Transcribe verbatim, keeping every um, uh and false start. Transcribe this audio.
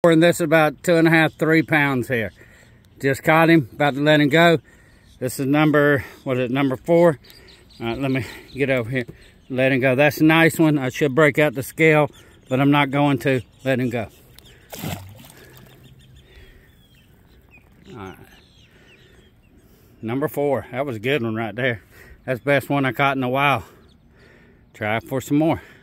And this is about two and a half, three pounds here. Just caught him, about to let him go. This is number, what is it, number four? All right, let me get over here. Let him go. That's a nice one. I should break out the scale, but I'm not going to. Let him go. All right. Number four. That was a good one right there. That's the best one I caught in a while. Try for some more.